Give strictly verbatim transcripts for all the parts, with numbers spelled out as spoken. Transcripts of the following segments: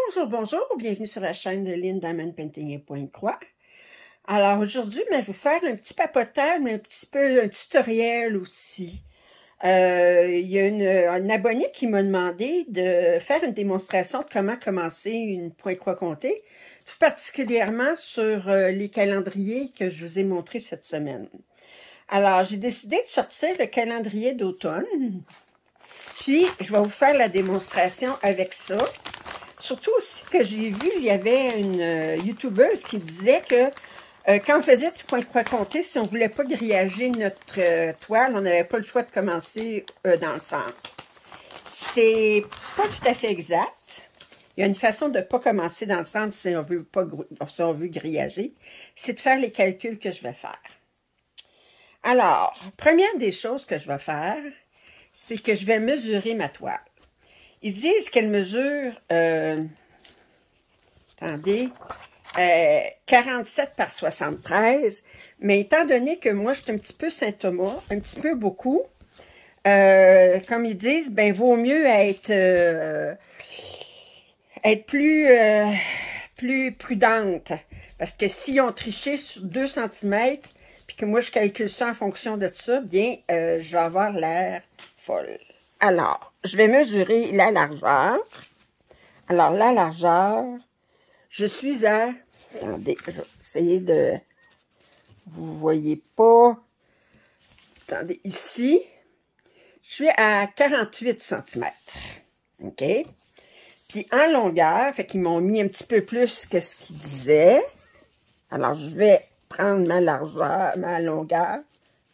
Bonjour, bonjour, bienvenue sur la chaîne de Lynn Diamond Painting et Pointe-Croix. Alors aujourd'hui, ben, je vais vous faire un petit papotage, mais un petit peu un tutoriel aussi. Euh, il y a une, une abonnée qui m'a demandé de faire une démonstration de comment commencer une Pointe-Croix comté, tout particulièrement sur euh, les calendriers que je vous ai montrés cette semaine. Alors, j'ai décidé de sortir le calendrier d'automne, puis je vais vous faire la démonstration avec ça. Surtout aussi que j'ai vu, il y avait une euh, youtubeuse qui disait que euh, quand on faisait du Pointe-Croix comté, si on ne voulait pas grillager notre euh, toile, on n'avait pas le choix de commencer euh, dans le centre. C'est pas tout à fait exact. Il y a une façon de ne pas commencer dans le centre si on veut, pas, si on veut grillager. C'est de faire les calculs que je vais faire. Alors, première des choses que je vais faire, c'est que je vais mesurer ma toile. Ils disent qu'elle mesure, euh, attendez, euh, quarante-sept par soixante-treize, mais étant donné que moi, je suis un petit peu Saint-Thomas, un petit peu beaucoup, euh, comme ils disent, ben vaut mieux être, euh, être plus, euh, plus prudente, parce que si on trichait sur deux centimètres, puis que moi, je calcule ça en fonction de ça, bien, euh, je vais avoir l'air folle. Alors, je vais mesurer la largeur. Alors, la largeur, je suis à... Attendez, je vais essayer de... Vous voyez pas. Attendez, ici, je suis à quarante-huit centimètres. OK? Puis en longueur, fait qu'ils m'ont mis un petit peu plus que ce qu'ils disaient. Alors, je vais prendre ma largeur, ma longueur.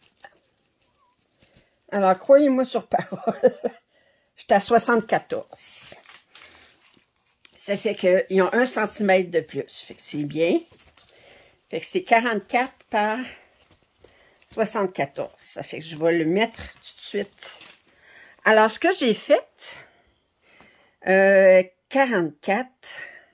Alors, croyez-moi sur parole, j'étais à soixante-quatorze. Ça fait qu'ils ont un centimètre de plus. Fait que c'est bien. Fait que c'est quarante-quatre par soixante-quatorze. Ça fait que je vais le mettre tout de suite. Alors, ce que j'ai fait, euh, quarante-quatre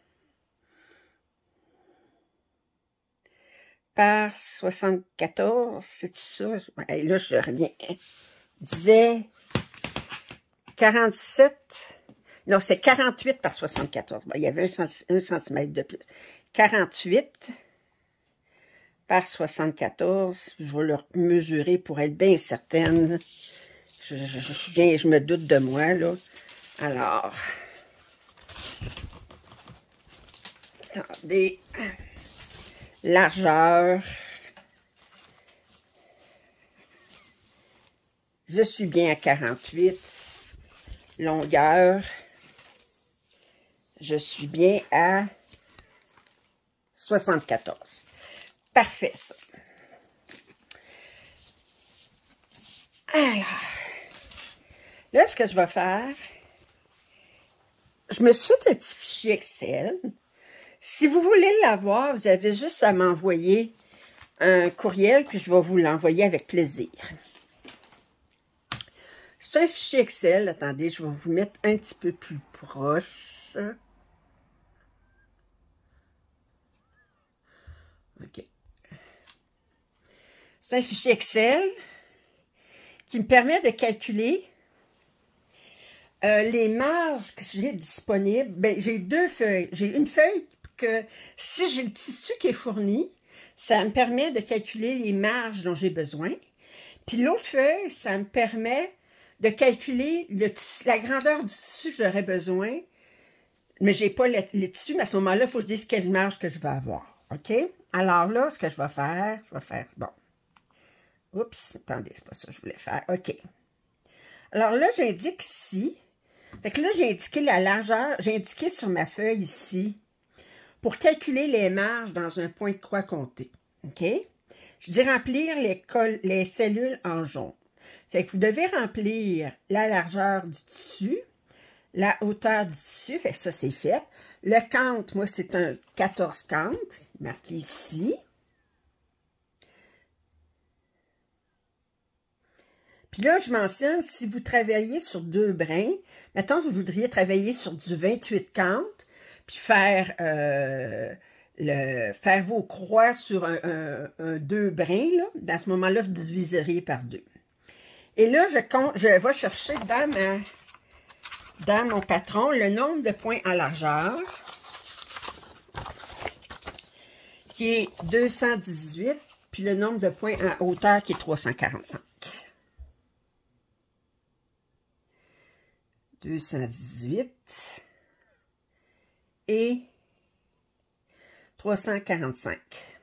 par soixante-quatorze, c'est ça? Ouais, là, je reviens. Disait quarante-sept, non, c'est quarante-huit par soixante-quatorze. Bon, il y avait un centimètre de plus. quarante-huit par soixante-quatorze. Je vais le mesurer pour être bien certaine. Je, je, je, je me doute de moi, là. Alors, attendez. Largeur. Je suis bien à quarante-huit. Longueur. Je suis bien à soixante-quatorze. Parfait, ça. Alors, là, ce que je vais faire, je me suis fait un petit fichier Excel. Si vous voulez l'avoir, vous avez juste à m'envoyer un courriel, puis je vais vous l'envoyer avec plaisir. C'est un fichier Excel. Attendez, je vais vous mettre un petit peu plus proche. OK. C'est un fichier Excel qui me permet de calculer euh, les marges que j'ai disponibles. Ben, j'ai deux feuilles. J'ai une feuille que si j'ai le tissu qui est fourni, ça me permet de calculer les marges dont j'ai besoin. Puis l'autre feuille, ça me permet de calculer le tissu, la grandeur du tissu que j'aurais besoin, mais je n'ai pas le, le tissu, mais à ce moment-là, il faut que je dise quelle marge que je vais avoir. OK? Alors là, ce que je vais faire, je vais faire, bon. Oups, attendez, c'est pas ça que je voulais faire. OK. Alors là, j'indique ici. Fait que là, j'ai indiqué la largeur, j'ai indiqué sur ma feuille ici, pour calculer les marges dans un Pointe-Croix comté. OK? Je dis remplir les, col les cellules en jaune. Fait que vous devez remplir la largeur du tissu, la hauteur du tissu, fait que ça c'est fait. Le count, moi c'est un quatorze count, marqué ici. Puis là, je mentionne, si vous travaillez sur deux brins, mettons vous voudriez travailler sur du vingt-huit count, puis faire, euh, le, faire vos croix sur un, un, un deux brins, là, à ce moment-là, vous diviseriez par deux. Et là, je, compte, je vais chercher dans ma dans mon patron le nombre de points en largeur, qui est deux cent dix-huit, puis le nombre de points en hauteur, qui est trois cent quarante-cinq. deux cent dix-huit et trois cent quarante-cinq.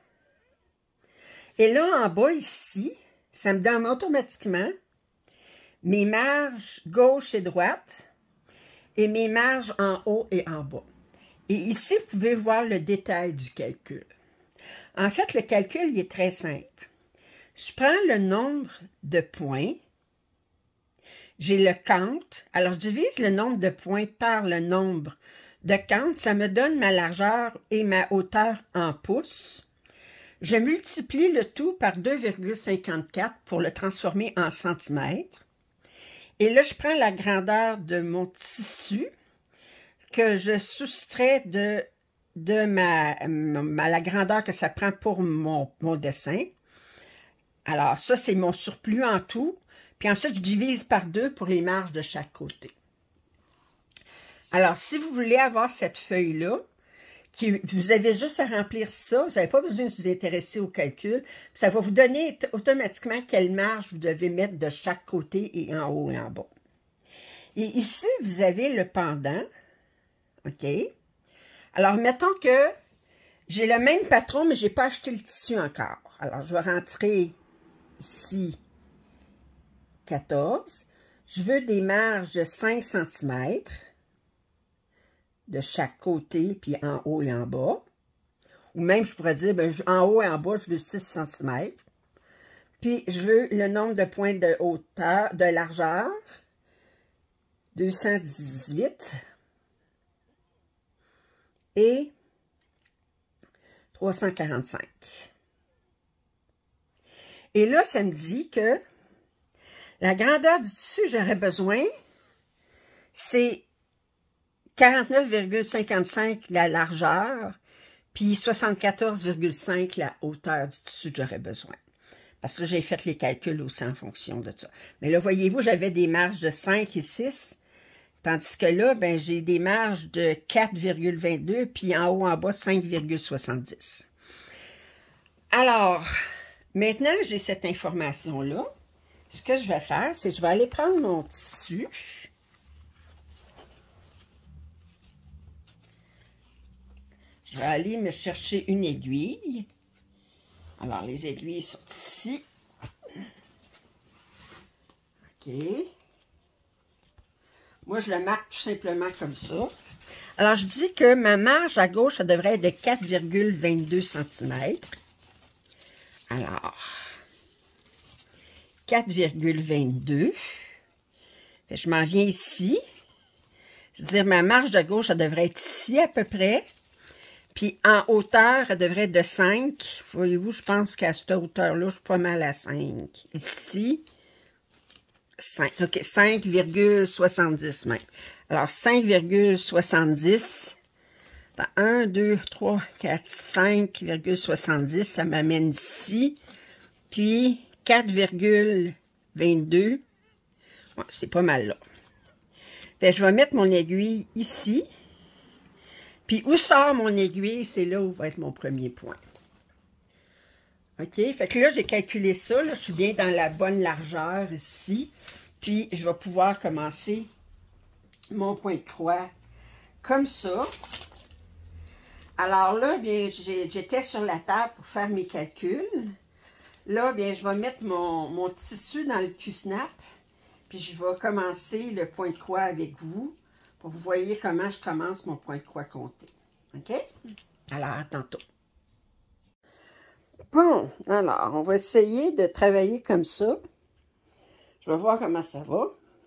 Et là, en bas, ici, ça me donne automatiquement mes marges gauche et droite et mes marges en haut et en bas. Et ici, vous pouvez voir le détail du calcul. En fait, le calcul, il est très simple. Je prends le nombre de points, j'ai le count, alors je divise le nombre de points par le nombre de count, ça me donne ma largeur et ma hauteur en pouces. Je multiplie le tout par deux virgule cinquante-quatre pour le transformer en centimètres. Et là, je prends la grandeur de mon tissu que je soustrais de, de ma, ma, la grandeur que ça prend pour mon, mon dessin. Alors, ça, c'est mon surplus en tout. Puis ensuite, je divise par deux pour les marges de chaque côté. Alors, si vous voulez avoir cette feuille-là, qui, vous avez juste à remplir ça, vous n'avez pas besoin de vous intéresser au calcul, ça va vous donner automatiquement quelle marge vous devez mettre de chaque côté et en haut et en bas. Et ici, vous avez le pendant, OK? Alors, mettons que j'ai le même patron, mais je n'ai pas acheté le tissu encore. Alors, je vais rentrer ici quatorze. Je veux des marges de cinq centimètres. De chaque côté, puis en haut et en bas. Ou même, je pourrais dire, ben, en haut et en bas, je veux six centimètres. Puis, je veux le nombre de points de hauteur, de largeur, deux cent dix-huit. Et trois cent quarante-cinq. Et là, ça me dit que la grandeur du tissu, j'aurais besoin, c'est quarante-neuf virgule cinquante-cinq la largeur, puis soixante-quatorze virgule cinq la hauteur du tissu que j'aurais besoin. Parce que j'ai fait les calculs aussi en fonction de ça. Mais là, voyez-vous, j'avais des marges de cinq et six, tandis que là, ben, j'ai des marges de quatre virgule vingt-deux, puis en haut, en bas, cinq virgule soixante-dix. Alors, maintenant, j'ai cette information-là. Ce que je vais faire, c'est que je vais aller prendre mon tissu. Je vais aller me chercher une aiguille. Alors, les aiguilles sont ici. OK. Moi, je le marque tout simplement comme ça. Alors, je dis que ma marge à gauche, ça devrait être de quatre virgule vingt-deux centimètres. Alors, quatre virgule vingt-deux. Je m'en viens ici. C'est-à-dire, ma marge de gauche, ça devrait être ici à peu près. Puis en hauteur, elle devrait être de cinq. Voyez-vous, je pense qu'à cette hauteur-là, je suis pas mal à cinq. Ici, cinq. OK, cinq virgule soixante-dix même. Alors, cinq virgule soixante-dix. un, deux, trois, quatre, cinq virgule soixante-dix, ça m'amène ici. Puis quatre virgule vingt-deux. Ouais, c'est pas mal là. Fait, je vais mettre mon aiguille ici. Puis, où sort mon aiguille, c'est là où va être mon premier point. OK? Fait que là, j'ai calculé ça. Là, je suis bien dans la bonne largeur ici. Puis, je vais pouvoir commencer mon point de croix comme ça. Alors là, bien, j'étais sur la table pour faire mes calculs. Là, bien, je vais mettre mon, mon tissu dans le Q-snap. Puis, je vais commencer le point de croix avec vous. Pour que vous voyez comment je commence mon point de croix compté. OK? Alors, à tantôt. Bon, alors, on va essayer de travailler comme ça. Je vais voir comment ça va.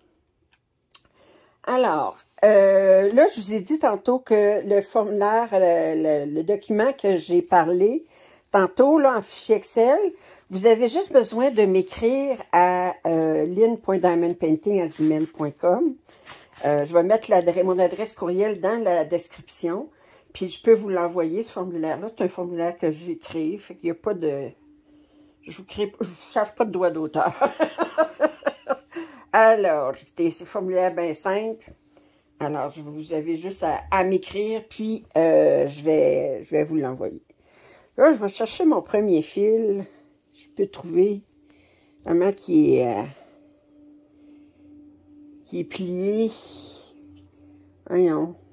Alors, euh, là, je vous ai dit tantôt que le formulaire, le, le, le document que j'ai parlé tantôt, là, en fichier Excel, vous avez juste besoin de m'écrire à euh, lynn point diamond painting arobase gmail point com. Euh, je vais mettre mon adresse courriel dans la description. Puis je peux vous l'envoyer, ce formulaire-là. C'est un formulaire que j'ai créé. Fait qu'il n'y a pas de... Je vous crée... Je vous cherche pas de droit d'auteur. Alors, c'est un formulaire bien simple. Alors, je, vous avez juste à, à m'écrire, puis euh, je, vais, je vais vous l'envoyer. Là, je vais chercher mon premier fil. Je peux trouver vraiment qui est, euh, qui est plié. Voyons.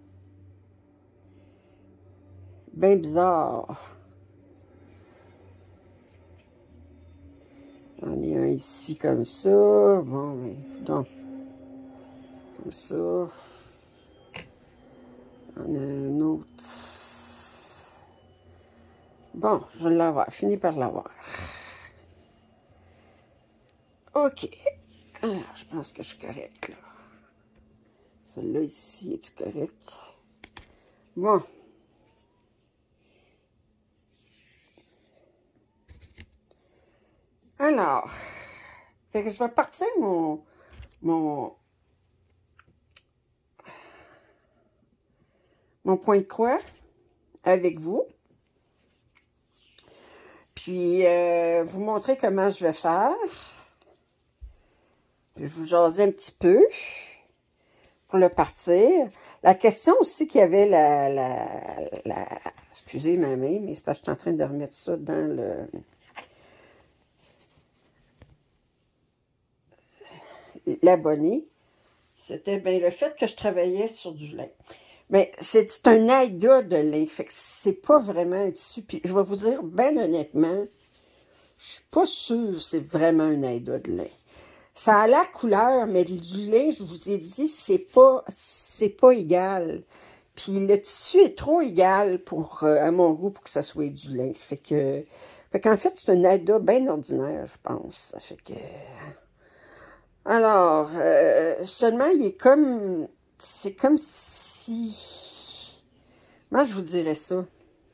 Bien bizarre. J'en ai un ici comme ça. Bon, mais donc, comme ça. On a un autre. Bon, je vais l'avoir. Fini par l'avoir. OK. Alors, je pense que je suis correcte, là. Celle-là ici, est-tu correct? Bon. Alors, fait que je vais partir mon, mon, mon point de croix avec vous. Puis, euh, vous montrer comment je vais faire. Puis, je vous jaser un petit peu pour le partir. La question aussi qu'il y avait, la, la, la excusez ma main, mais c'est parce que je suis en train de remettre ça dans le... l'abonné, c'était bien le fait que je travaillais sur du lin. Mais c'est un aïda de lin, fait que c'est pas vraiment un tissu. Puis je vais vous dire, bien honnêtement, je suis pas sûre que c'est vraiment un aïda de lin. Ça a la couleur, mais du lin, je vous ai dit, c'est pas, c'est pas égal. Puis le tissu est trop égal pour, euh, à mon goût, pour que ça soit du lin. Fait que, fait qu'en fait, c'est un aïda bien ordinaire, je pense. Ça fait que... Alors, euh, seulement, il est comme... C'est comme si... Comment je vous dirais ça?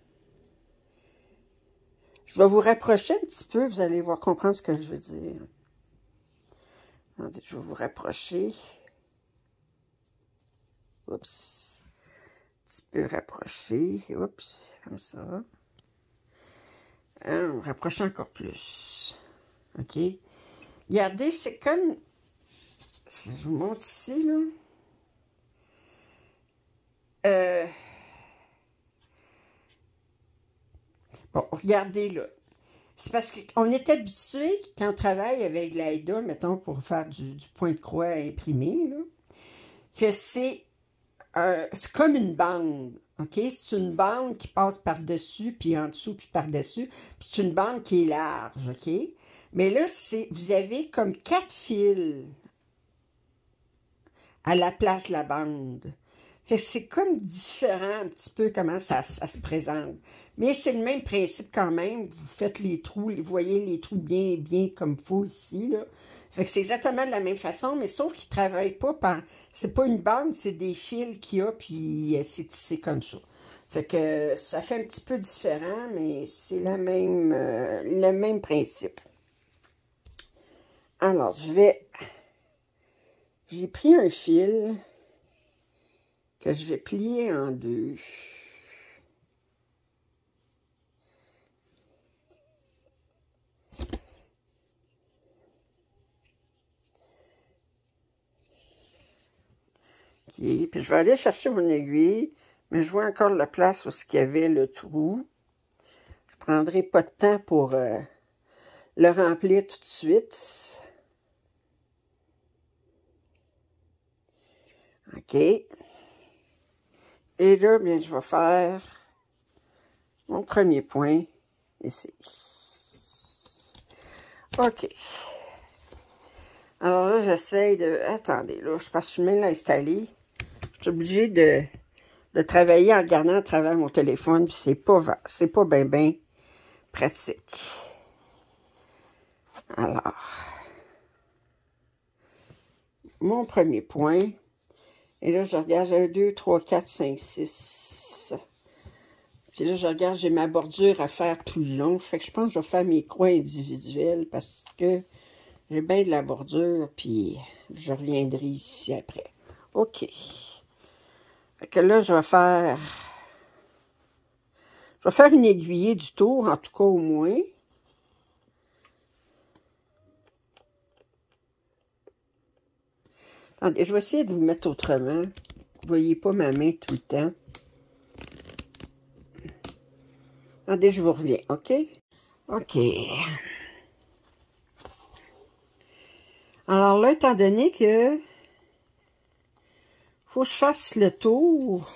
Je vais vous rapprocher un petit peu, vous allez voir comprendre ce que je veux dire. Attendez, je vais vous rapprocher. Oups. Un petit peu rapprocher. Oups, comme ça. Hein, on rapproche encore plus. OK? Regardez, c'est comme... Si je vous montre ici, là... Euh... Bon, regardez, là. C'est parce qu'on est habitué, quand on travaille avec de l'Aïda, mettons, pour faire du, du point de croix imprimé, là, que c'est euh, c'est comme une bande, OK? C'est une bande qui passe par-dessus, puis en dessous, puis par-dessus, puis c'est une bande qui est large, OK? Mais là, c'est vous avez comme quatre fils à la place de la bande. Fait que c'est comme différent un petit peu comment ça, ça se présente. Mais c'est le même principe quand même. Vous faites les trous, vous voyez les trous bien, bien comme vous ici, là. Fait que c'est exactement de la même façon, mais sauf qu'ils ne travaillent pas par... C'est pas une bande, c'est des fils qu'il y a, puis c'est tissé comme ça. Fait que ça fait un petit peu différent, mais c'est la même, euh, le même principe. Alors, je vais... J'ai pris un fil que je vais plier en deux. OK, puis je vais aller chercher mon aiguille, mais je vois encore la place où il y avait le trou. Je ne prendrai pas de temps pour euh, le remplir tout de suite. OK. Et là, bien, je vais faire mon premier point ici. OK. Alors là, j'essaie de... Attendez, là, je passe mal installé. Je suis obligée de, de travailler en regardant à travers mon téléphone, puis c'est pas, c'est pas bien, bien pratique. Alors, mon premier point. Et là, je regarde un, deux, trois, quatre, cinq, six. Puis là, je regarde, j'ai ma bordure à faire tout le long. Fait que je pense que je vais faire mes croix individuelles parce que j'ai bien de la bordure, puis je reviendrai ici après. OK. Fait que là, je vais faire... Je vais faire une aiguillée du tour, en tout cas au moins. Attendez, je vais essayer de vous mettre autrement. Vous voyez pas ma main tout le temps. Attendez, je vous reviens, OK? OK. Alors là, étant donné que faut que je fasse le tour.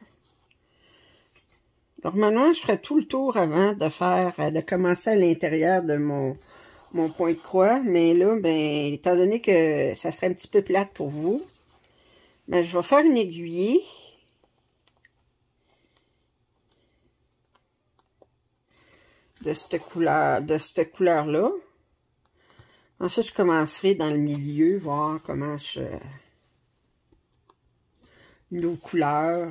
Normalement, je ferais tout le tour avant de faire, de commencer à l'intérieur de mon, mon point de croix. Mais là, ben, étant donné que ça serait un petit peu plate pour vous, ben, je vais faire une aiguillée. De cette couleur, de cette couleur-là. Ensuite, je commencerai dans le milieu, voir comment je... nos couleurs.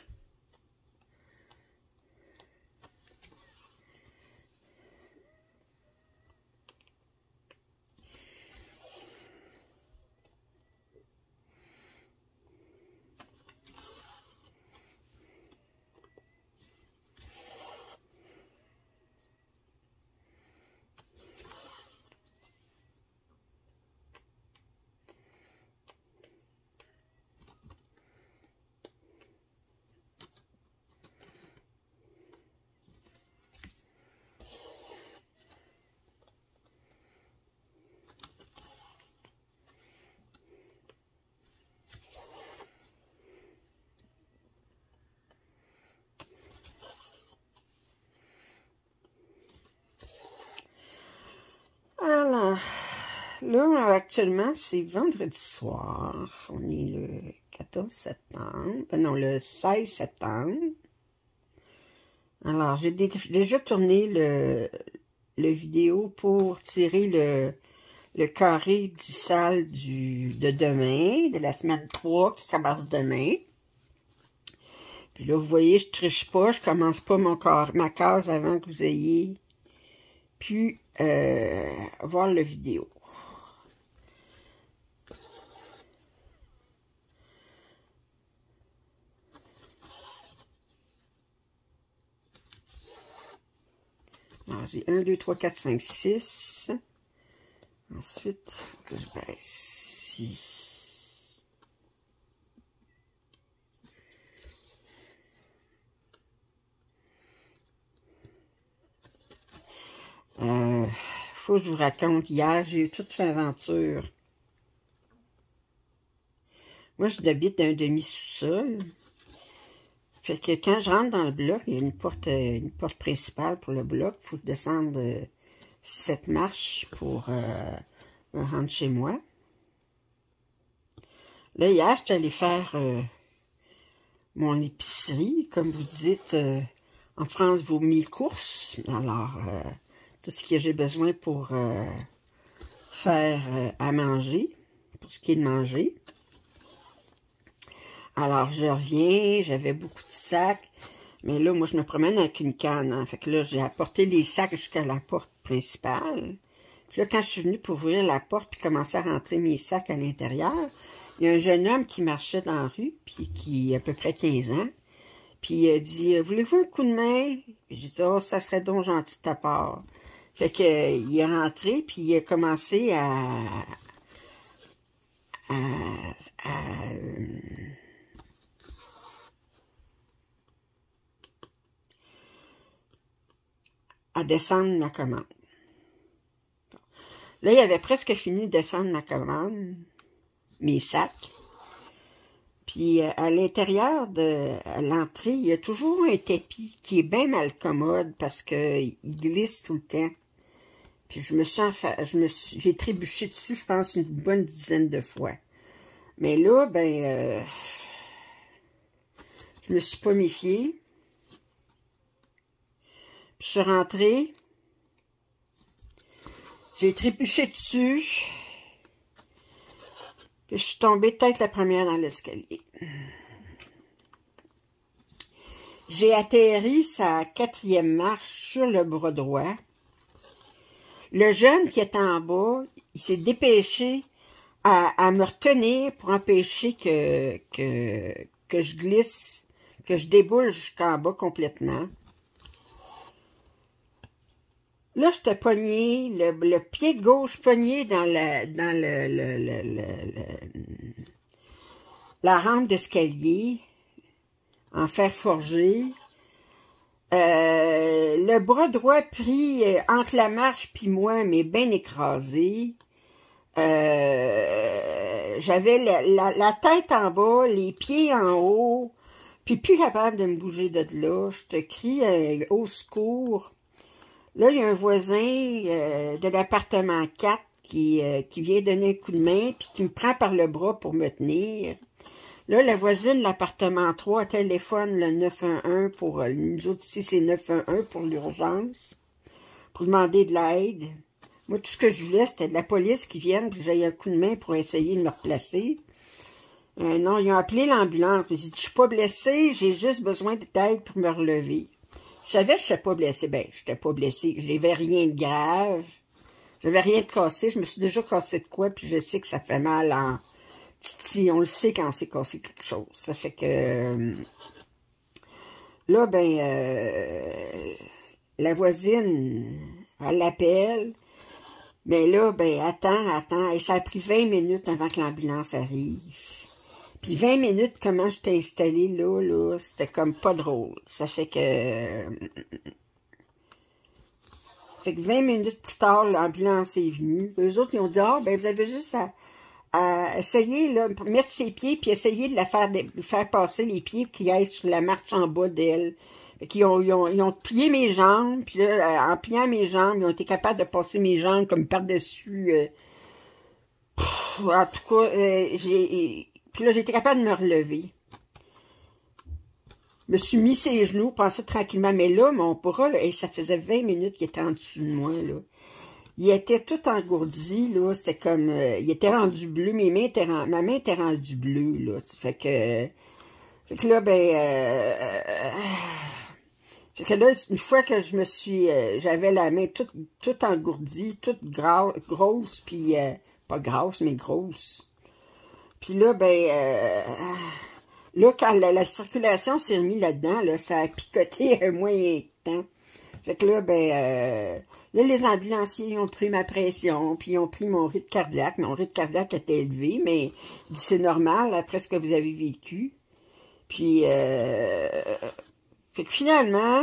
Alors, là, actuellement, c'est vendredi soir. On est le quatorze septembre. Ben non, le seize septembre. Alors, j'ai déjà tourné le, le vidéo pour tirer le, le carré du sale du, de demain, de la semaine trois qui commence demain. Puis là, vous voyez, je triche pas, je commence pas mon corps, ma case avant que vous ayez pu euh, voir la vidéo. Alors, j'ai un, deux, trois, quatre, cinq, six. Ensuite, je baisse ici. Euh, faut que je vous raconte, hier, j'ai eu toute une aventure. Moi, je habite dans un demi-sous-sol. Fait que quand je rentre dans le bloc, il y a une porte, une porte principale pour le bloc. Il faut descendre euh, cette marche pour euh, me rendre chez moi. Là, hier, j'étais allée faire euh, mon épicerie, comme vous dites, euh, en France, vos mi-courses. Alors, euh, tout ce que j'ai besoin pour euh, faire euh, à manger, pour ce qui est de manger. Alors, je reviens, j'avais beaucoup de sacs, mais là, moi, je me promène avec une canne. Hein, fait que là, j'ai apporté les sacs jusqu'à la porte principale. Puis là, quand je suis venue pour ouvrir la porte puis commencer à rentrer mes sacs à l'intérieur, il y a un jeune homme qui marchait dans la rue, puis qui a à peu près quinze ans. Puis il a dit, voulez-vous un coup de main? J'ai dit, oh, ça serait donc gentil de ta part. Fait que, euh, il est rentré, puis il a commencé à... à, à euh, à descendre ma commande. Là, il avait presque fini de descendre ma commande, mes sacs. Puis, à l'intérieur de l'entrée, il y a toujours un tapis qui est bien mal commode parce qu'il glisse tout le temps. Puis, je me suis enfin, je me suis, j'ai trébuché dessus, je pense, une bonne dizaine de fois. Mais là, ben, euh, je me suis pas méfiée. Puis, je suis rentrée. J'ai trébuché dessus. Puis je suis tombée tête la première dans l'escalier. J'ai atterri sa quatrième marche sur le bras droit. Le jeune qui était en bas, il s'est dépêché à, à me retenir pour empêcher que, que, que je glisse, que je déboule jusqu'en bas complètement. Là, j'étais pognée, le, le pied gauche pogné dans le, dans le, le, le, le, le la rampe d'escalier en fer forgé. Euh, le bras droit pris euh, entre la marche puis moi, mais bien écrasé. Euh, J'avais la, la, la tête en bas, les pieds en haut, puis plus capable de me bouger de là. Je te crie euh, au secours. Là, il y a un voisin euh, de l'appartement quatre qui, euh, qui vient donner un coup de main, puis qui me prend par le bras pour me tenir. Là, la voisine de l'appartement trois téléphone le neuf un un pour... Euh, nous autres ici, c'est neuf un un pour l'urgence, pour demander de l'aide. Moi, tout ce que je voulais, c'était de la police qui vienne, puis j'aille un coup de main pour essayer de me replacer. Euh, non, ils ont appelé l'ambulance. Mais j'ai dit, je suis pas blessée, j'ai juste besoin d'aide pour me relever. Je savais que je n'étais pas blessée. Ben, je n'étais pas blessée. Je n'avais rien de grave. Je n'avais rien de cassé. Je me suis déjà cassé de quoi, puis je sais que ça fait mal en... Titi, on le sait quand on s'est cassé quelque chose. Ça fait que... Euh, là, ben, euh, la voisine, elle l'appelle. Mais là, ben, attends, attends. Et ça a pris vingt minutes avant que l'ambulance arrive. Puis vingt minutes, comment je t'ai installé là, là, c'était comme pas drôle. Ça fait que... Euh, fait que vingt minutes plus tard, l'ambulance est venue. Eux autres, ils ont dit, ah, ben, vous avez juste à... à essayer, là, mettre ses pieds, puis essayer de la faire, de faire passer les pieds, qui aillent sur la marche en bas d'elle. Ils ont, ils, ont, ils ont plié mes jambes, puis là, en pliant mes jambes, ils ont été capables de passer mes jambes comme par-dessus. Euh, en tout cas, euh, j'ai... Puis là, j'ai été capable de me relever. Je me suis mis ses genoux, pensé tranquillement, mais là, mon bras, là, et ça faisait vingt minutes qu'il était en dessous de moi, là. Il était tout engourdi, là, c'était comme, euh, il était rendu bleu, mes mains étaient rendues, ma main était rendue bleue, là, ça fait que, fait que là, ben, euh, euh, fait que là, une fois que je me suis, euh, j'avais la main toute, toute engourdie, toute gras, grosse, puis, euh, pas grasse, mais grosse, puis là, ben, euh, là, quand la, la circulation s'est remise là-dedans, là, ça a picoté un moyen temps, fait que là, ben, euh, là, les ambulanciers ont pris ma pression, puis ils ont pris mon rythme cardiaque. Mon rythme cardiaque était élevé, mais c'est normal, après ce que vous avez vécu. Puis, euh, fait que finalement,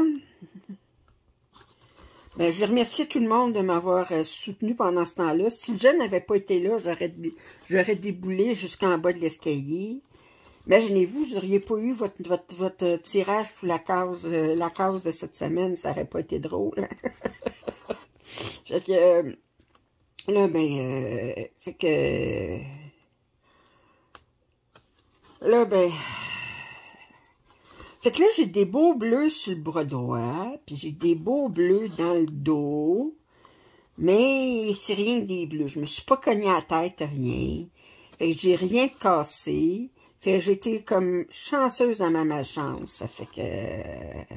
ben, je remercie tout le monde de m'avoir euh, soutenu pendant ce temps-là. Si le jeune n'avait pas été là, j'aurais j'aurais déboulé jusqu'en bas de l'escalier. Imaginez-vous, vous n'auriez pas eu votre, votre, votre tirage pour la cause, euh, la cause de cette semaine, ça n'aurait pas été drôle. Fait que, euh, là, ben, euh, fait que, là, ben, fait que là, j'ai des beaux bleus sur le bras droit, puis j'ai des beaux bleus dans le dos, mais c'est rien que des bleus. Je me suis pas cogné à la tête, rien. Fait que j'ai rien cassé. Fait que j'étais comme chanceuse dans ma malchance. Ça fait que...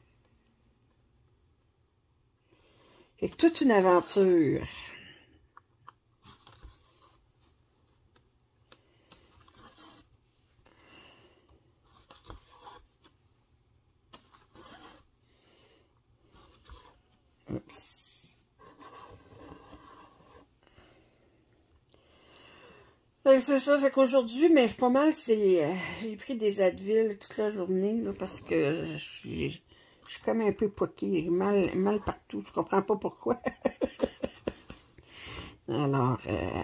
Fait que toute une aventure. Oups. C'est ça, fait qu'aujourd'hui, mais pas mal, c'est... Euh, j'ai pris des Advil toute la journée, là, parce que je suis... Je suis comme un peu poquée, j'ai mal, mal partout, je comprends pas pourquoi. Alors, euh...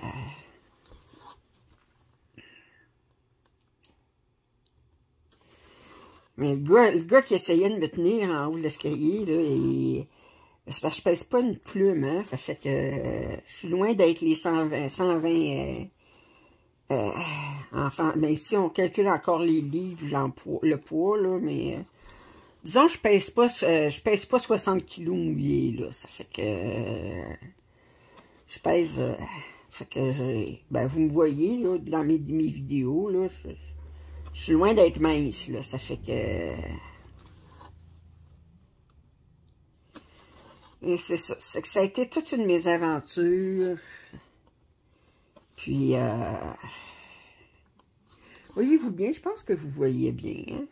mais le gars, le gars qui essayait de me tenir en haut de l'escalier, là, il... c'est parce que je pèse pas une plume, hein, ça fait que euh, je suis loin d'être les cent vingt, cent vingt euh, euh, enfants. Mais si on calcule encore les livres, le poids, là, mais... Euh, disons, je pèse pas, euh, je pèse pas soixante kilos mouillés, là. Ça fait que, euh, je pèse, euh, fait que j'ai, ben, vous me voyez, là, dans mes, mes vidéos, là, je, je suis loin d'être mince, là. Ça fait que, et c'est ça, c'est que ça a été toute une mésaventure. Puis, euh, voyez-vous bien, je pense que vous voyez bien, hein.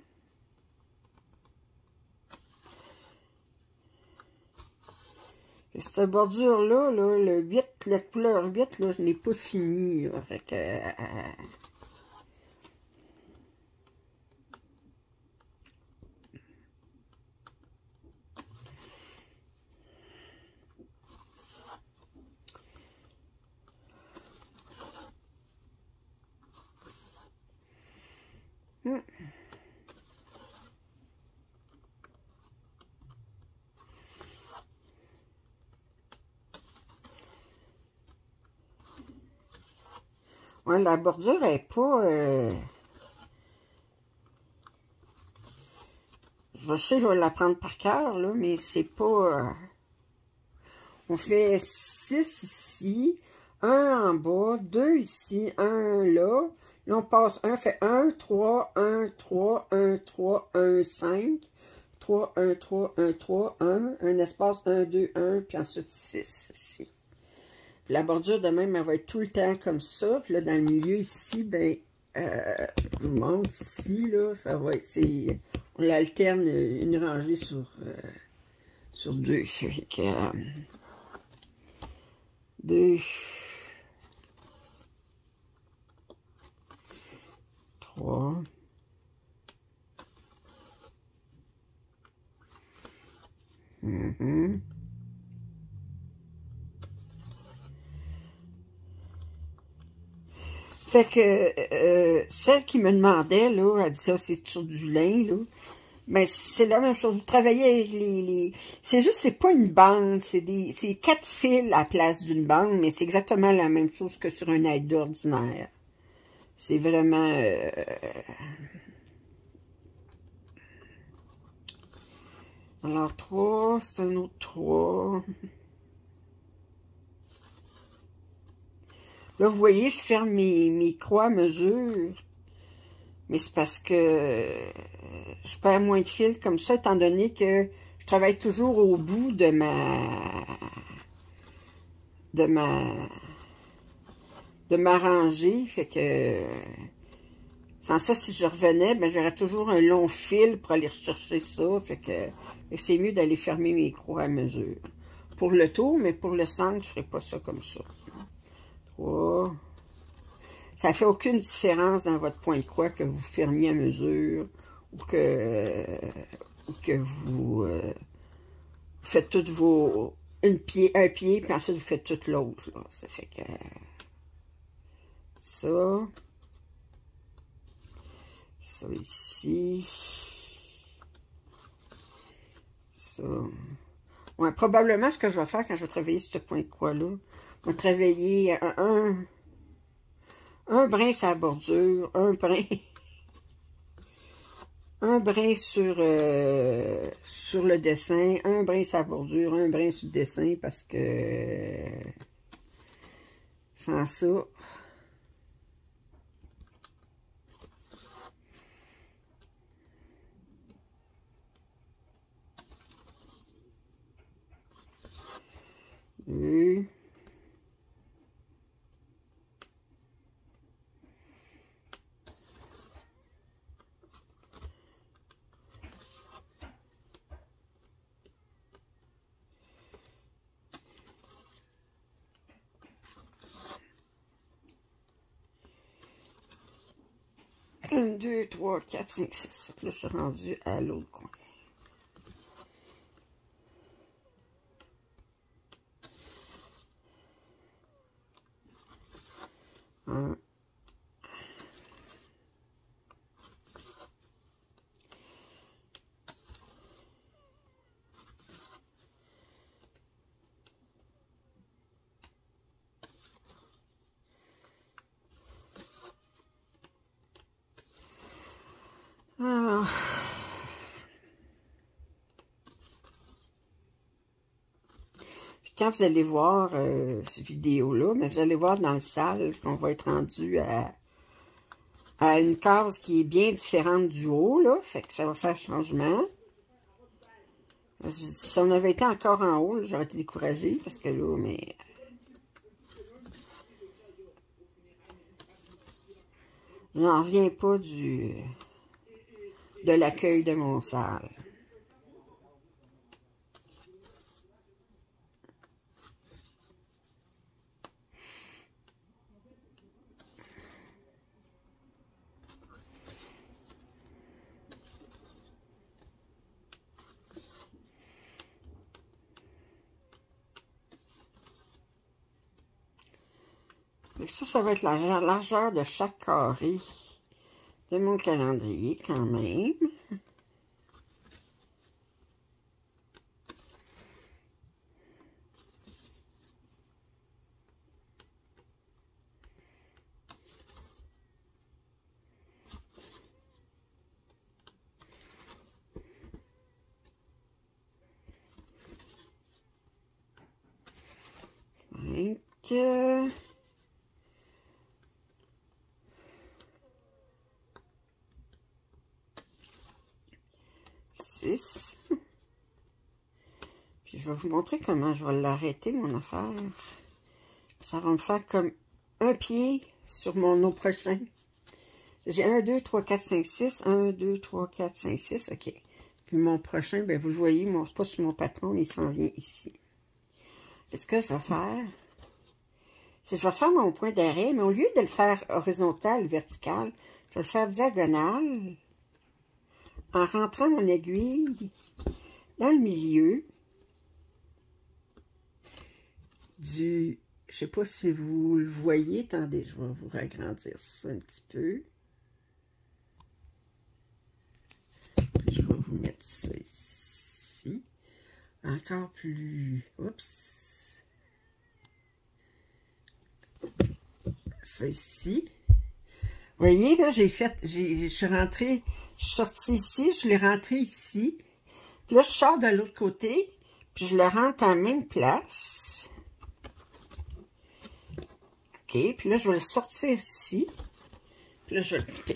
Cette bordure-là, là, le huit, la couleur huit, là, je n'ai pas fini. Là, fait que, euh, Mm. Ouais, la bordure est pas... Euh... Je sais, je vais l'apprendre par cœur, là, mais c'est pas... Euh... On fait six ici, un en bas, deux ici, un là. Là, on passe un, fait un, trois, un, trois, un, trois, un, cinq. trois, un, trois, un, trois, un. Un espace un, deux, un, puis ensuite six ici. Puis la bordure de même, elle va être tout le temps comme ça. Puis là, dans le milieu ici, ben, euh, je vous montre ici, là, ça va être, c'est, on l'alterne une rangée sur, euh, sur deux. Fait que, euh, deux, trois, mm-hmm. Fait que euh, celle qui me demandait, là, elle dit ça, c'est sur du lin, là. Mais c'est la même chose. Vous travaillez avec les... les... C'est juste, c'est pas une bande, c'est des c'est quatre fils à la place d'une bande, mais c'est exactement la même chose que sur un aide ordinaire. C'est vraiment... Euh... Alors, trois, c'est un autre trois. Là, vous voyez, je ferme mes, mes croix à mesure. Mais c'est parce que je perds moins de fil comme ça, étant donné que je travaille toujours au bout de ma... de ma... de ma rangée. Fait que... sans ça, si je revenais, ben j'aurais toujours un long fil pour aller rechercher ça. Fait que c'est mieux d'aller fermer mes croix à mesure. Pour le tour, mais pour le centre, je ferai pas ça comme ça. trois. Ça ne fait aucune différence dans votre point de croix que vous fermiez à mesure ou que, euh, ou que vous euh, faites toutes vos... Une pied, un pied, puis ensuite vous faites tout l'autre. Ça fait que... Ça. Ça ici. Ça. Ouais, probablement, ce que je vais faire quand je vais travailler sur ce point de croix-là, je vais travailler un... un Un brin sur la bordure, un brin, un brin sur, euh, sur le dessin, un brin sur la bordure, un brin sur le dessin, parce que sans ça, deux, un, deux, trois, quatre, cinq, six. Fait que là, je suis rendu à l'autre coin. Un. Alors... Quand vous allez voir euh, cette vidéo-là, mais vous allez voir dans la salle qu'on va être rendu à, à une case qui est bien différente du haut, là. Fait que ça va faire changement. Si on avait été encore en haut, j'aurais été découragée parce que là, mais... je n'en reviens pas du de l'accueil de mon salle. Ça, ça va être la largeur de chaque carré de mon calendrier quand même. cinq. six. Puis je vais vous montrer comment je vais l'arrêter, mon affaire. Ça va me faire comme un pied sur mon autre prochain. J'ai un, deux, trois, quatre, cinq, six. un, deux, trois, quatre, cinq, six. OK. Puis mon prochain, ben vous le voyez, mon, pas sur mon patron, mais il s'en vient ici. Puis ce que je vais faire, c'est que je vais faire mon point d'arrêt, mais au lieu de le faire horizontal, vertical, je vais le faire diagonal en rentrant mon aiguille dans le milieu du... Je ne sais pas si vous le voyez. Attendez, je vais vous agrandir ça un petit peu. Puis je vais vous mettre ça ici. Encore plus... Oups. Ça ici. Vous voyez, là, j'ai fait... Je suis rentrée... Je suis sortie ici, je l'ai rentré ici. Puis là, je sors de l'autre côté. Puis je le rentre à la même place. OK. Puis là, je vais le sortir ici. Puis là, je vais le couper.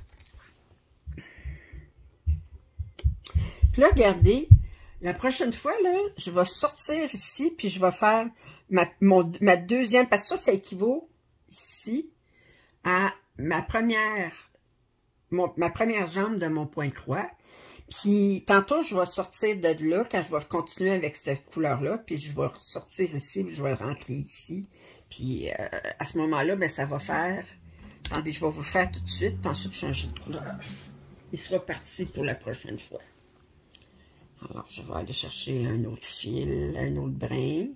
Puis là, regardez, la prochaine fois, là, je vais sortir ici, puis je vais faire ma, mon, ma deuxième, parce que ça, ça équivaut ici à ma première, mon, ma première jambe de mon point croix. Puis tantôt, je vais sortir de là, quand je vais continuer avec cette couleur-là, puis je vais sortir ici, puis je vais le rentrer ici. Puis euh, à ce moment-là, ben ça va faire... Attendez, je vais vous le faire tout de suite, puis ensuite changer de couleur. Il sera parti pour la prochaine fois. Alors, je vais aller chercher un autre fil, un autre brin.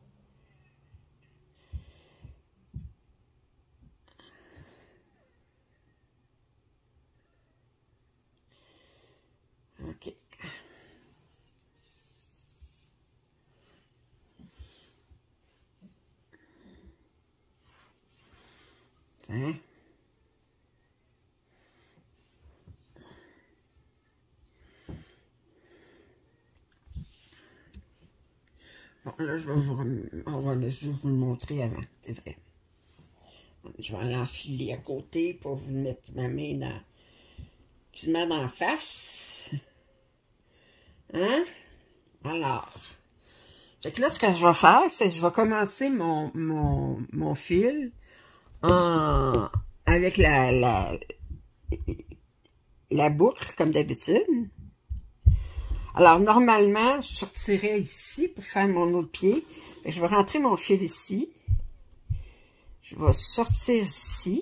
OK. Hein? Bon, là, je vais vous, on va juste vous le montrer avant, c'est vrai. Je vais l'enfiler à côté pour vous mettre ma main dans, qui se met dans la face. Hein? Alors, fait que là, ce que je vais faire, c'est que je vais commencer mon, mon, mon fil en, avec la, la, la boucle, comme d'habitude. Alors, normalement, je sortirais ici pour faire mon autre pied. Je vais rentrer mon fil ici. Je vais sortir ici.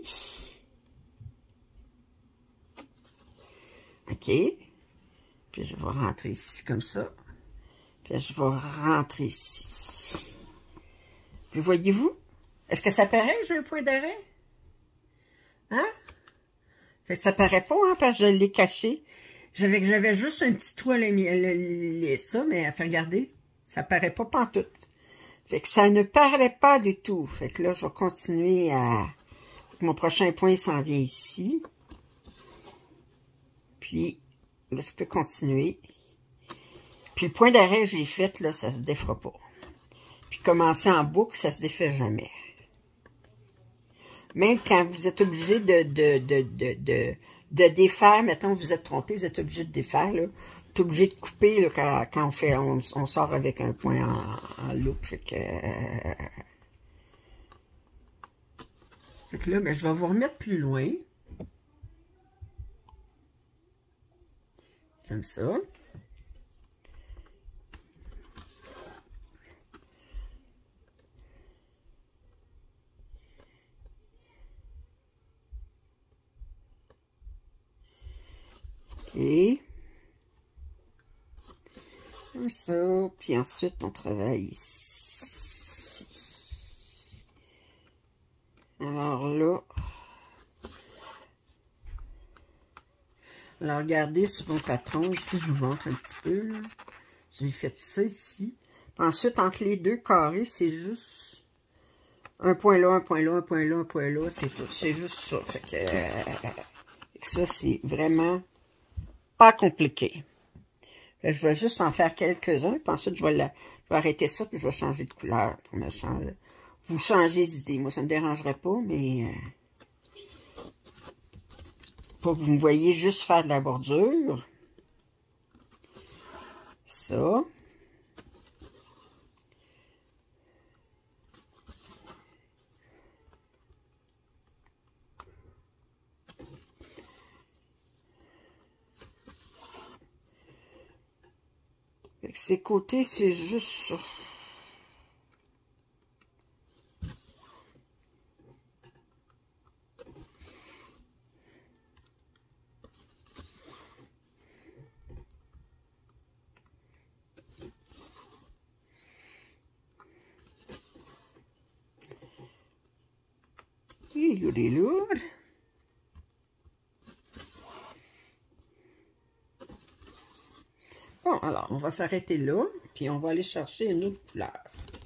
OK. Puis, je vais rentrer ici comme ça. Puis, je vais rentrer ici. Puis, voyez-vous? Est-ce que ça paraît que j'ai un point d'arrêt? Hein? Fait que ça paraît pas, hein, parce que je l'ai caché. J'avais j'avais juste un petit trou à les, les, les, ça, mais enfin, regardez, ça paraît pas pantoute. Fait que ça ne paraît pas du tout. Fait que là, je vais continuer à... Mon prochain point s'en vient ici. Puis, là, je peux continuer. Puis, le point d'arrêt que j'ai fait, là, ça se défera pas. Puis, commencer en boucle, ça se défait jamais. Même quand vous êtes obligé de, de, de, de, de, de défaire, mettons, vous êtes trompé, vous êtes obligé de défaire, là. Vous êtes obligé de couper, là, quand, quand on fait, on, on sort avec un point en, en loupe. Fait que, euh, fait que là, ben, je vais vous remettre plus loin. Comme ça. Et comme ça, puis ensuite on travaille ici. Alors là, Alors, regardez sur mon patron, ici, je vous montre un petit peu, là. J'ai fait ça ici. Ensuite, entre les deux carrés, c'est juste un point là, un point là, un point là, un point là, c'est tout. C'est juste ça. Fait que, euh, ça, c'est vraiment pas compliqué. Fait que je vais juste en faire quelques-uns, puis ensuite, je vais, la, je vais arrêter ça, puis je vais changer de couleur pour me changer. Vous changez d'idée. Moi, ça ne me dérangerait pas, mais... Euh, pour que vous me voyez juste faire de la bordure. Ça. Avec ces côtés, c'est juste ça. Il est lourd. Bon, alors, on va s'arrêter là, puis on va aller chercher une autre couleur.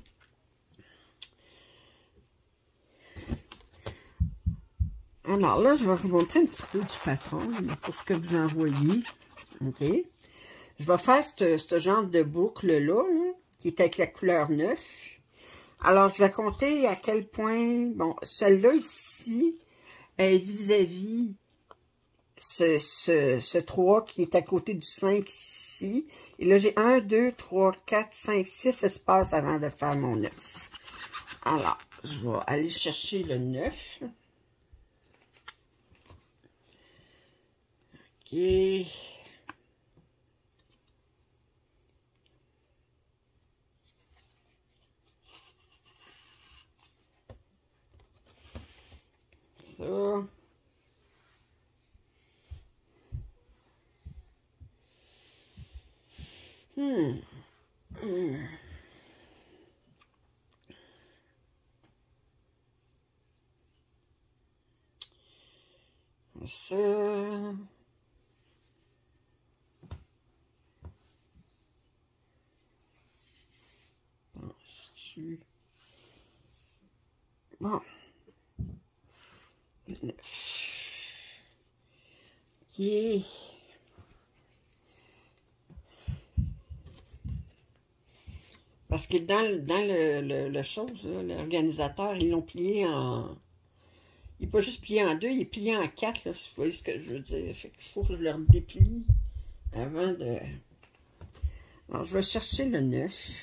Alors là, je vais vous montrer un petit peu du patron, pour ce que vous en voyez. OK? Je vais faire ce, ce genre de boucle-là, là, qui est avec la couleur neuf. Alors, je vais compter à quel point... Bon, celle-là ici est vis-à-vis ce, ce, ce trois qui est à côté du cinq ici. Et là, j'ai un, deux, trois, quatre, cinq, six espaces avant de faire mon neuf. Alors, je vais aller chercher le neuf. OK. Ça. Hmm. Hmm. Ça. Non, je suis... Bon. OK. Parce que dans, le- dans le, le, le chose, l'organisateur, ils l'ont plié en... Il n'est pas juste plié en deux, il est plié en quatre, là, si vous voyez ce que je veux dire. Fait qu'il faut que je le déplie avant de... Alors, je vais chercher le neuf.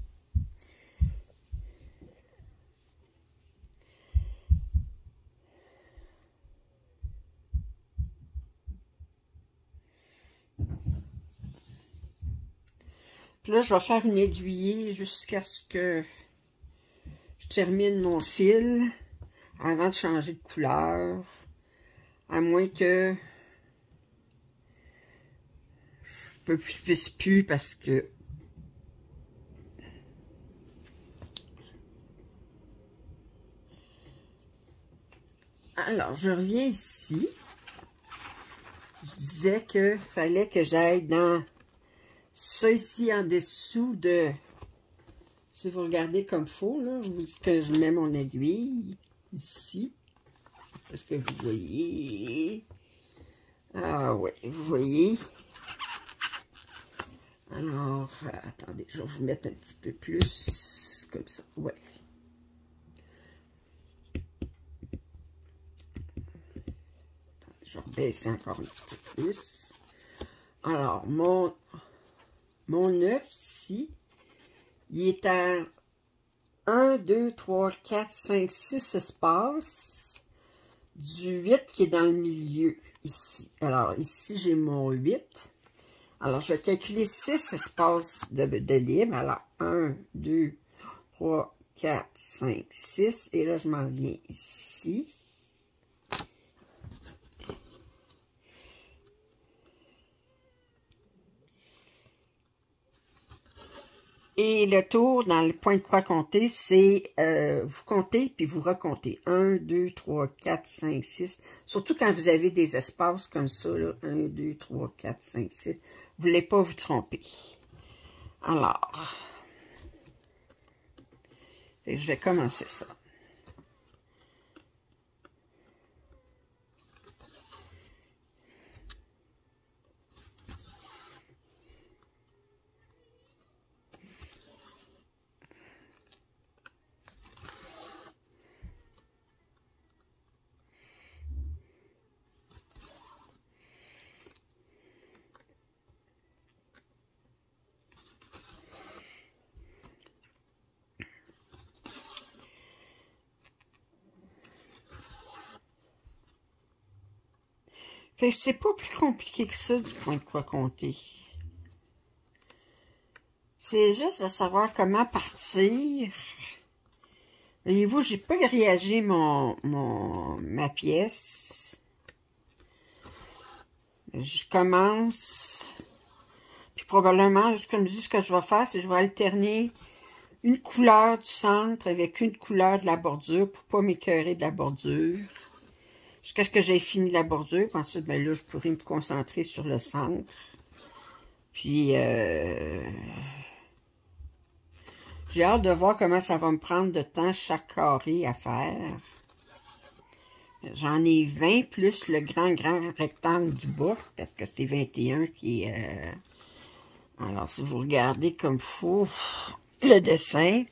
Puis là, je vais faire une aiguillée jusqu'à ce que je termine mon fil avant de changer de couleur. À moins que je ne puisse plus parce que... Alors, je reviens ici. Je disais qu'il fallait que j'aille dans ça ici en dessous de... Si vous regardez comme il faut, là, je vous dis que je mets mon aiguille ici. Est-ce que vous voyez? Ah oui, vous voyez? Alors, attendez, je vais vous mettre un petit peu plus comme ça. Ouais. Je vais baisser encore un petit peu plus. Alors, mon, mon neuf ici, il est à un, deux, trois, quatre, cinq, six espaces du huit qui est dans le milieu ici. Alors, ici, j'ai mon huit. Alors, je vais calculer six espaces de, de libre. Alors, un, deux, trois, quatre, cinq, six. Et là, je m'en viens ici. Et le tour dans le point de croix compté, c'est euh, vous comptez puis vous recomptez. un, deux, trois, quatre, cinq, six. Surtout quand vous avez des espaces comme ça, là. un, deux, trois, quatre, cinq, six. Vous ne voulez pas vous tromper. Alors, je vais commencer ça. Fait que c'est pas plus compliqué que ça, du point de croix compté. C'est juste de savoir comment partir. Voyez-vous, j'ai pas grillagé mon, mon, ma pièce. Je commence. Puis probablement, comme je dis, ce que je vais faire, c'est que je vais alterner une couleur du centre avec une couleur de la bordure pour pas m'écœurer de la bordure. Jusqu'à ce que j'ai fini la bordure. Puis ensuite, ben là, je pourrais me concentrer sur le centre. Puis, euh, j'ai hâte de voir comment ça va me prendre de temps chaque carré à faire. J'en ai vingt plus le grand, grand rectangle du bas, parce que c'est vingt et un qui est... Euh... Alors, si vous regardez comme faut le dessin...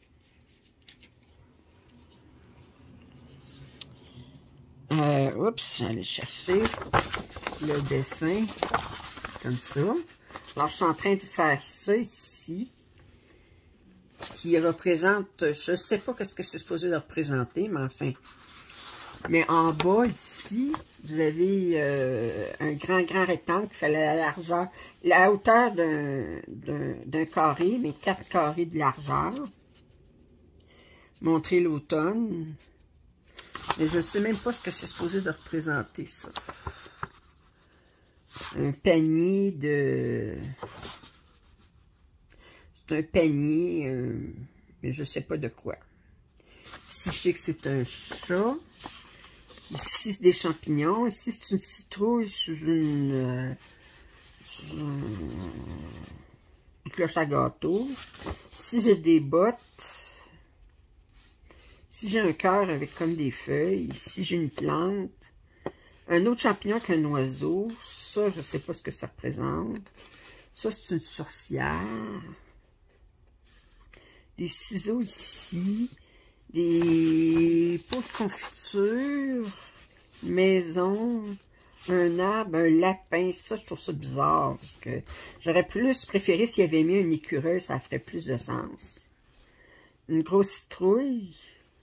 Euh, oups, j'allais chercher le dessin comme ça. Alors, je suis en train de faire ça ici, qui représente, je ne sais pas ce que c'est supposé de représenter, mais enfin. Mais en bas, ici, vous avez euh, un grand, grand rectangle qui fait la largeur, la hauteur d'un carré, mais quatre carrés de largeur. Montrer l'automne. Mais je ne sais même pas ce que c'est supposé de représenter, ça. Un panier de... C'est un panier, euh... mais je ne sais pas de quoi. Ici, je sais que c'est un chat. Ici, c'est des champignons. Ici, c'est une citrouille sous une... Euh... Sous une... une cloche à gâteau. Ici, j'ai des bottes. Ici, j'ai un cœur avec comme des feuilles. Ici, j'ai une plante. Un autre champignon qu'un oiseau. Ça, je ne sais pas ce que ça représente. Ça, c'est une sorcière. Des ciseaux ici. Des pots de confiture. Maison. Un arbre, un lapin. Ça, je trouve ça bizarre. Parce que j'aurais plus préféré s'il y avait mis un écureuil. Ça ferait plus de sens. Une grosse citrouille.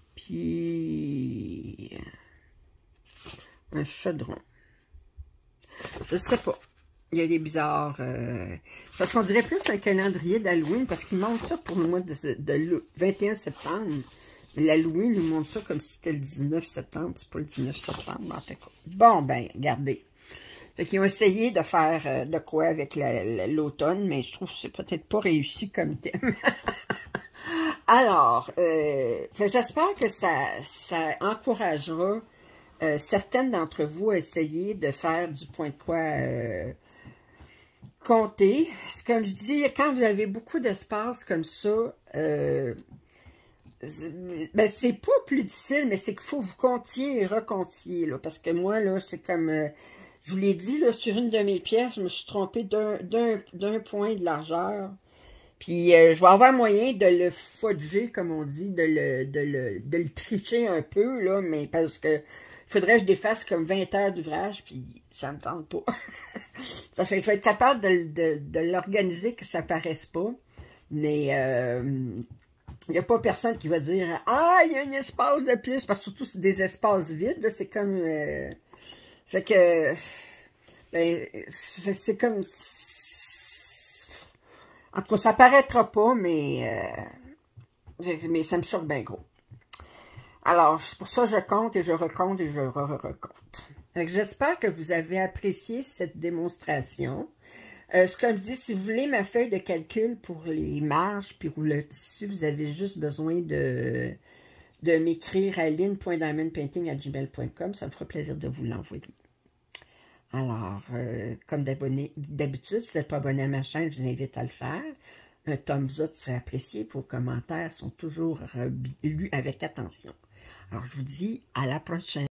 Puis un chaudron. Je sais pas. Il y a des bizarres. Euh, parce qu'on dirait plus un calendrier d'Halloween, parce qu'il montre ça pour le mois de, de vingt et un septembre. Mais l'Halloween nous montre ça comme si c'était le dix-neuf septembre. C'est pas le dix-neuf septembre, en fait. Bon, ben, regardez. Fait qu'ils ont essayé de faire euh, de quoi avec l'automne, mais je trouve que c'est peut-être pas réussi comme thème. Alors, euh, j'espère que ça, ça encouragera euh, certaines d'entre vous à essayer de faire du point de croix euh, compté. Comme je dis, quand vous avez beaucoup d'espace comme ça, euh, ben c'est pas plus difficile, mais c'est qu'il faut vous comptiez et recomptiez, là, parce que moi, là, c'est comme... Euh, je vous l'ai dit, là, sur une de mes pièces, je me suis trompée d'un point de largeur. Puis, euh, je vais avoir moyen de le fudger, comme on dit, de le, de, le, de le tricher un peu, là, mais parce que il faudrait que je défasse comme vingt heures d'ouvrage, puis ça me tente pas. Ça fait que je vais être capable de, de, de l'organiser, que ça paraisse pas. Mais, euh, il n'y a pas personne qui va dire « Ah, il y a un espace de plus », parce que surtout, c'est des espaces vides, c'est comme... Euh, fait que... Ben, c'est comme... En tout cas, ça paraîtra pas, mais, euh, mais ça me choque bien gros. Alors, pour ça, je compte et je recompte et je re-recompte. J'espère que vous avez apprécié cette démonstration. Euh, ce que je dis, si vous voulez ma feuille de calcul pour les marges puis pour le tissu, vous avez juste besoin de, de m'écrire à lynn point diamond painting arobase gmail point com. Ça me fera plaisir de vous l'envoyer. Alors, euh, comme d'habitude, si vous n'êtes pas abonné à ma chaîne, je vous invite à le faire. Un thumbs up serait apprécié. Vos commentaires sont toujours lus avec attention. Alors, je vous dis à la prochaine.